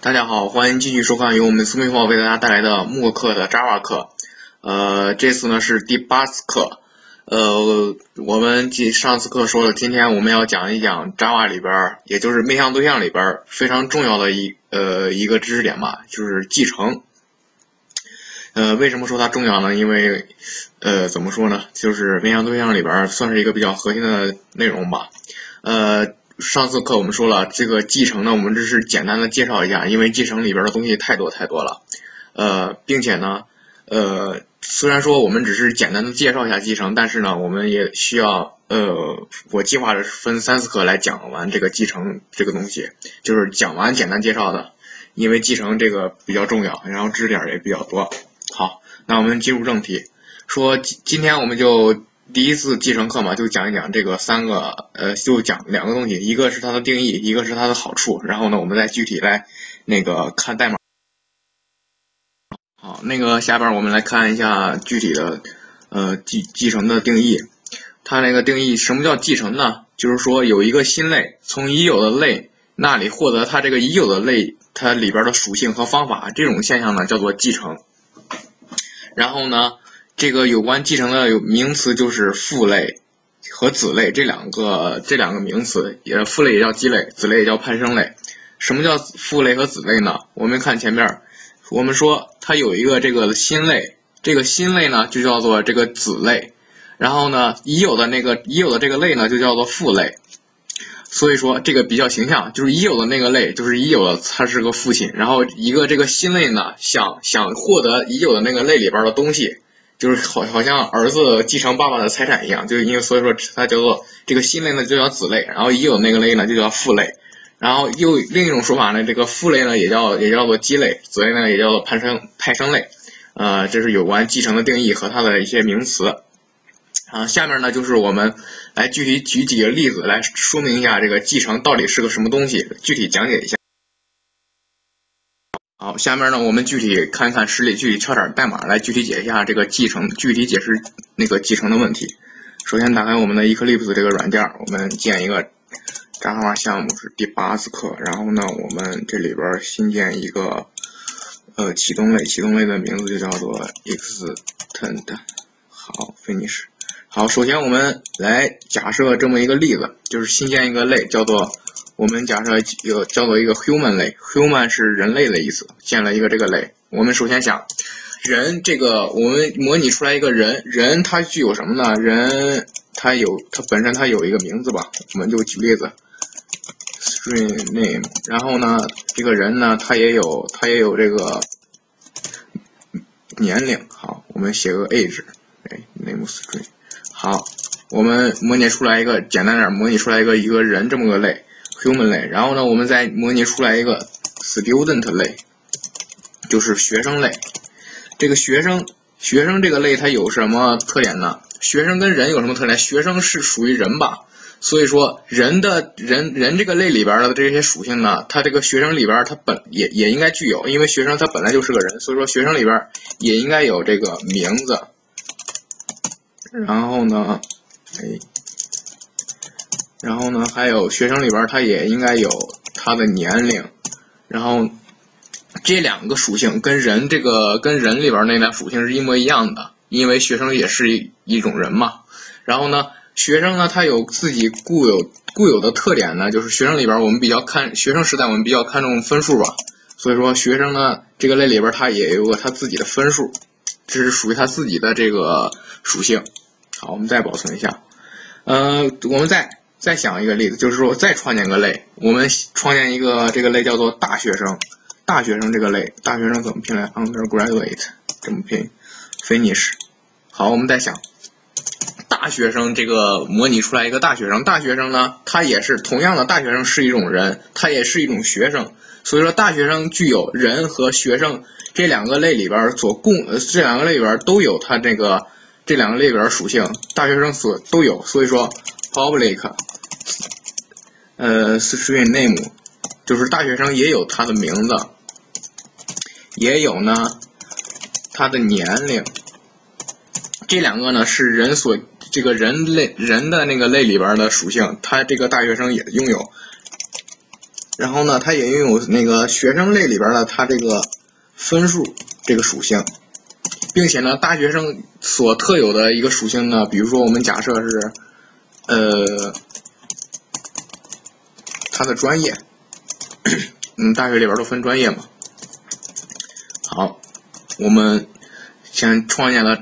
大家好，欢迎继续收看由我们私密号为大家带来的慕课的 Java 课。这次呢是第8次课。我们上次课说了，今天我们要讲一讲 Java 里边，也就是面向对象里边非常重要的一个知识点吧，就是继承。为什么说它重要呢？因为怎么说呢，就是面向对象里边算是一个比较核心的内容吧。上次课我们说了，这个继承呢，我们只是简单的介绍一下，因为继承里边的东西太多了。并且呢，虽然说我们只是简单的介绍一下继承，但是呢，我们也需要我计划是分3次课来讲完这个继承这个东西，就是讲完简单介绍的，因为继承这个比较重要，然后知识点也比较多。好，那我们进入正题，说今天我们就第一次继承课嘛，就讲一讲这个就讲2个东西，一个是它的定义，一个是它的好处，然后呢，我们再具体来看代码。好，下边我们来看一下具体的继承的定义。它那个定义，什么叫继承呢？就是说有一个新类从已有的类那里获得它这个已有的类它里边的属性和方法，这种现象呢叫做继承。然后呢，这个有关继承的名词就是父类和子类这两个名词，父类也叫基类，子类也叫派生类。什么叫父类和子类呢？我们看前面，我们说它有一个这个新类，这个新类呢就叫做这个子类，然后呢已有的这个类呢就叫做父类。所以说这个比较形象，就是已有的那个类就是已有的它是个父亲，然后一个这个新类呢想获得已有的那个类里边的东西，就是好像儿子继承爸爸的财产一样，就是因为所以说它叫做这个新类呢就叫子类，然后已有那个类呢就叫父类。然后又另一种说法呢，这个父类呢也叫做基类，子类呢也叫做派生类。这是有关继承的定义和它的一些名词。下面呢就是我们来具体举几个例子来说明一下这个继承到底是个什么东西，具体讲解一下。好，下面呢我们具体看一看实例，具体敲点代码来具体解一下这个继承，具体解释继承的问题。首先打开我们的 Eclipse 这个软件，我们建一个 Java 项目，是第8次课。然后呢，我们这里边新建一个启动类的名字就叫做 extend。好 ，finish。好，首先我们来假设这么一个例子，就是新建一个类，我们假设叫做一个 human 类 ，human 是人类的意思，建了一个这个类。我们首先想人我们模拟出来一个人它具有什么呢？人它本身有一个名字吧，我们就举例子 string name， 然后呢这个人呢它也有这个年龄。好，我们写个 age， name string。好，我们模拟出来一个简单点，模拟出来一个人这么个类 human 类，然后呢我们再模拟出来一个 student 类，就是学生类。这个学生这个类它有什么特点呢？学生跟人有什么特点？学生是属于人吧，所以说人这个类里边的这些属性呢，它这个学生里边它也应该具有，因为学生他本来就是个人，所以说学生里边也应该有这个名字。然后呢还有学生里边它也应该有他的年龄。然后这2个属性跟人里边那俩属性是一模一样的，因为学生也是一种人嘛。然后呢学生呢他有自己固有的特点呢，就是学生里边学生时代我们比较看重分数吧，所以说学生呢这个类里边他也有个他自己的分数，这是属于他自己的这个属性。好，我们再保存一下。我们再想一个例子，就是说再创建个类，我们创建一个这个类叫做大学生。大学生这个类，大学生怎么拼来 undergraduate 这么拼 finish。好，我们再想大学生这个模拟出来一个大学生，大学生呢他也是同样的，大学生是一种人，他也是一种学生，所以说大学生具有人和学生这2个类里边这2个类里边都有它这2个类里边属性，大学生都有，所以说 public string name 就是大学生也有他的名字，也有呢他的年龄。这2个呢是人的那个类里边的属性，他这个大学生也拥有。 然后呢，它也拥有那个学生类里边的它这个分数这个属性，并且呢，大学生所特有的一个属性呢，比如说我们假设是它的专业，大学里边都分专业嘛。好，我们先创建了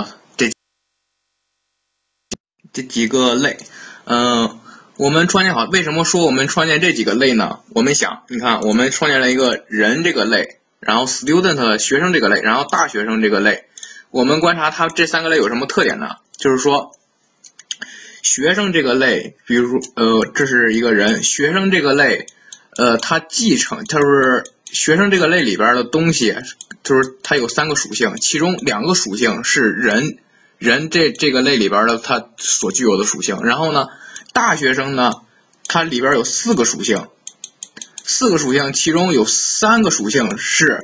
这几个类，我们创建好，为什么说我们创建这几个类呢？我们想，你看，我们创建了一个人这个类，然后 student 学生这个类，然后大学生这个类。我们观察它这3个类有什么特点呢？就是说，学生这个类，比如这是一个人，学生这个类，它是学生这个类里边的东西，就是它有3个属性，其中2个属性是人这个类里边的它所具有的属性，然后呢，大学生呢，它里边有4个属性，4个属性，其中有3个属性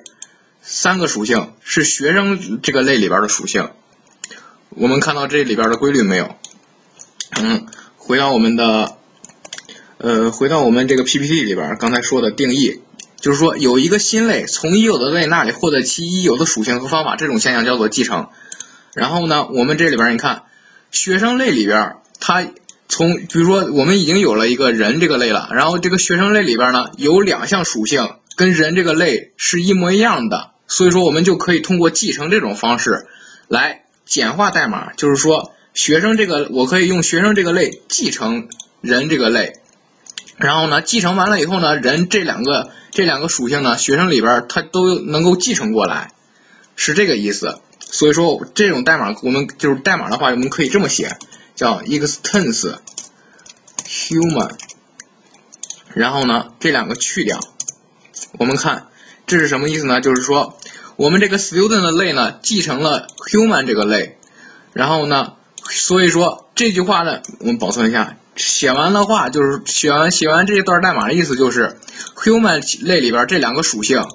是学生这个类里边的属性。我们看到这里边的规律没有？回到我们这个 PPT 里边刚才说的定义，就是说有一个新类从已有的类那里获得其已有的属性和方法，这种现象叫做继承。然后呢，我们这里边你看，学生类里边它比如说我们已经有了一个人这个类了，然后这个学生类里边呢有2项属性跟人这个类是一模一样的，所以说我们就可以通过继承这种方式来简化代码，就是说我可以用学生这个类继承人这个类，然后呢继承完了以后呢，人这两个属性呢，学生里边它都能够继承过来，是这个意思。所以说这种代码我们就是代码的话，我们可以这么写，叫 extends human， 然后呢这2个去掉，我们看这是什么意思呢？就是说我们这个 student 的类呢继承了 human 这个类，然后呢，所以说这句话呢我们保存一下，写完的话就是写完这一段代码的意思就是 human 类里边这2个属性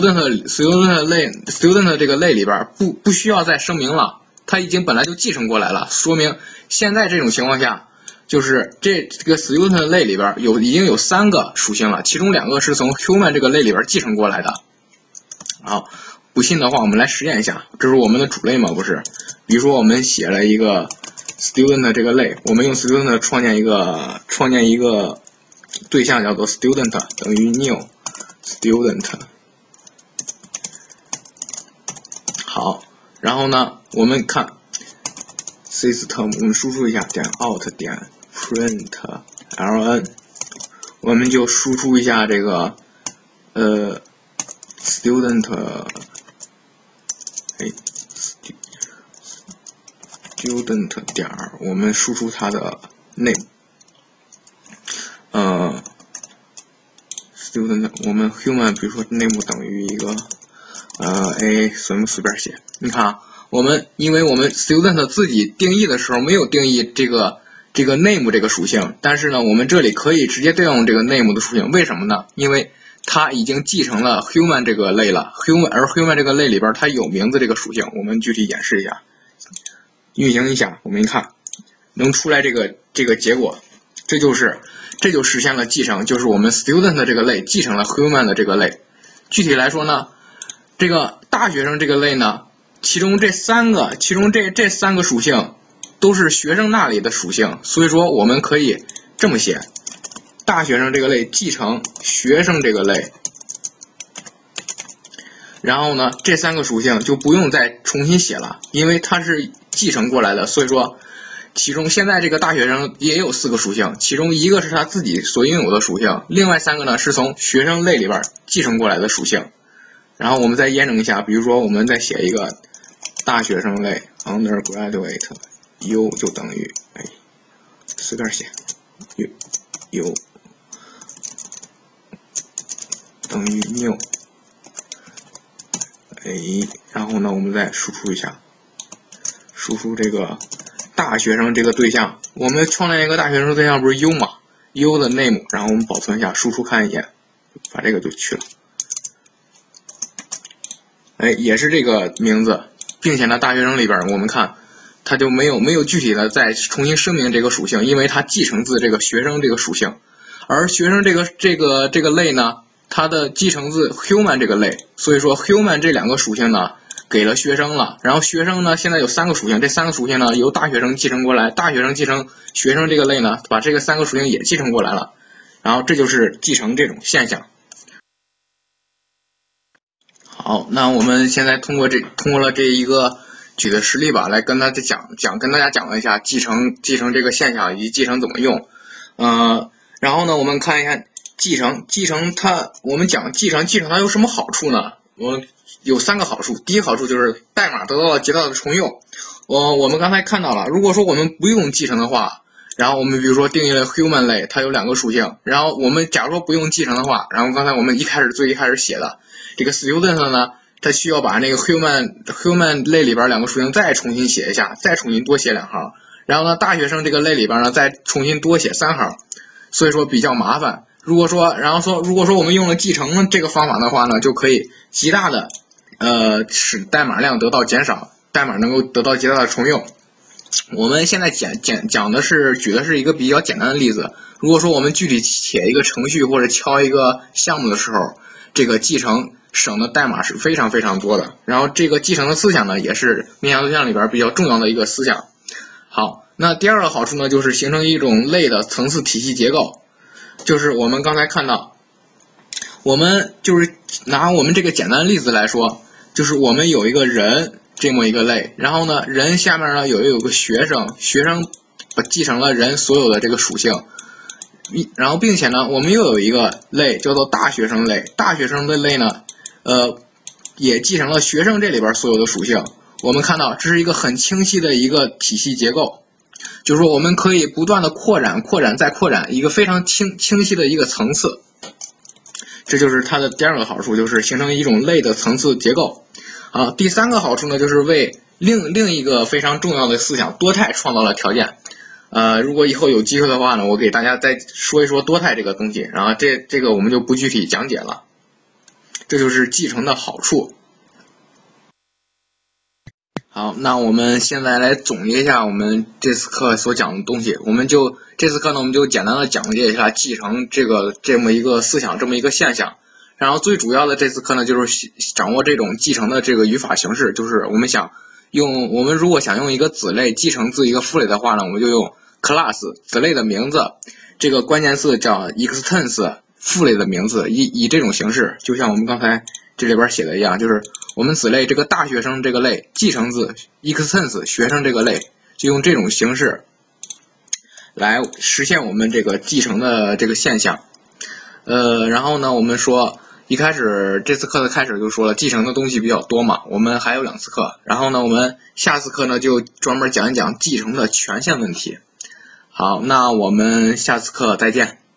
student 这个类里边不需要再声明了，它已经本来就继承过来了，说明现在这种情况下就是这个 student 类里边已经有3个属性了，其中2个是从 human 这个类里边继承过来的。好，不信的话我们来实验一下，这是我们的主类嘛，不是？比如说我们写了一个 student 这个类，我们用 student 创建一个对象叫做 student 等于 new student。好，然后呢，我们看 system， 我们输出一下点 out 点 print ln， 我们就输出一下这个student student 点我们输出它的 name， student 我们 human 比如说 name 等于一个a 随便写。你看啊，因为我们 student 自己定义的时候没有定义这个 name 这个属性，但是呢我们这里可以直接对应这个 name 的属性，为什么呢？因为它已经继承了 human 这个类了， human 这个类里边它有名字这个属性，我们具体演示一下，运行一下，我们一看能出来这个结果，这就实现了继承，就是我们 student 这个类继承了 human 的这个类。具体来说呢，这个大学生这个类呢，其中这3个属性都是学生那里的属性，所以说我们可以这么写，大学生这个类继承学生这个类，然后呢这3个属性就不用再重新写了，因为它是继承过来的，所以说其中现在这个大学生也有4个属性，其中1个是他自己所拥有的属性，另外3个呢是从学生类里边继承过来的属性。然后我们再验证一下，比如说我们再写一个大学生类 undergraduate u 就等于随便写 u 等于 new然后呢我们再输出一下，输出这个大学生这个对象，我们创建一个大学生对象不是 u 吗？ u 的 name， 然后我们保存一下，输出看一眼，把这个就去了。也是这个名字，并且呢，大学生里边我们看，它就没有具体的再重新声明这个属性，因为它继承自这个学生这个属性。 而学生这个类呢，它的继承自 human 这个类，所以说 human 这两个属性呢给了学生了，然后学生呢现在有3个属性，这3个属性呢由大学生继承过来，大学生继承学生这个类呢，把这个3个属性也继承过来了，然后这就是继承这种现象。好，那我们现在通过了这一个举的实例吧，来跟大家讲了一下继承这个现象以及继承怎么用。然后呢，我们看一下继承我们讲继承它有什么好处呢？有3个好处。第一个好处就是代码得到了极大的重用。我们刚才看到了，如果说我们不用继承的话，然后我们比如说定义了 human 类，它有2个属性，然后我们假如说不用继承的话，然后刚才我们最一开始写的这个 student 呢，它需要把那个 human 类里边2个属性再重新写一下，再重新多写2行，然后呢大学生这个类里边呢再重新多写3行，所以说比较麻烦。如果说我们用了继承这个方法的话呢，就可以极大的使代码量得到减少，代码能够得到极大的重用。我们现在举的是一个比较简单的例子。如果说我们具体写一个程序或者敲一个项目的时候，这个继承省的代码是非常非常多的。然后这个继承的思想呢，也是面向对象里边比较重要的一个思想。好，那第2个好处呢，就是形成一种类的层次体系结构。就是我们刚才看到，我们就是拿我们这个简单的例子来说，就是我们有一个人这么一个类，然后呢，人下面呢有个学生继承了人所有的这个属性，然后并且呢，我们又有一个类叫做大学生类，大学生的类呢，也继承了学生这里边所有的属性。我们看到这是一个很清晰的一个体系结构，就是说我们可以不断的扩展再扩展，一个非常清晰的一个层次。这就是它的第2个好处，就是形成一种类的层次结构。好，第3个好处呢，就是为另一个非常重要的思想多态创造了条件。如果以后有机会的话呢，我给大家再说一说多态这个东西，然后这个我们就不具体讲解了。这就是继承的好处。好，那我们现在来总结一下我们这次课所讲的东西。这次课呢，我们就简单的讲解一下继承这么一个思想，这么一个现象。然后最主要的这次课呢，就是掌握这种继承的这个语法形式，就是我们如果想用一个子类继承自一个父类的话呢，我们就用 class 子类的名字，这个关键词叫 extends 父类的名字，以这种形式，就像我们刚才这里边写的一样，就是我们子类这个大学生这个类继承自 extends 学生这个类，就用这种形式来实现我们这个继承的这个现象。然后呢，我们说一开始这次课的开始就说了，继承的东西比较多嘛，我们还有2次课，然后呢，我们下次课呢就专门讲一讲继承的权限问题。好，那我们下次课再见。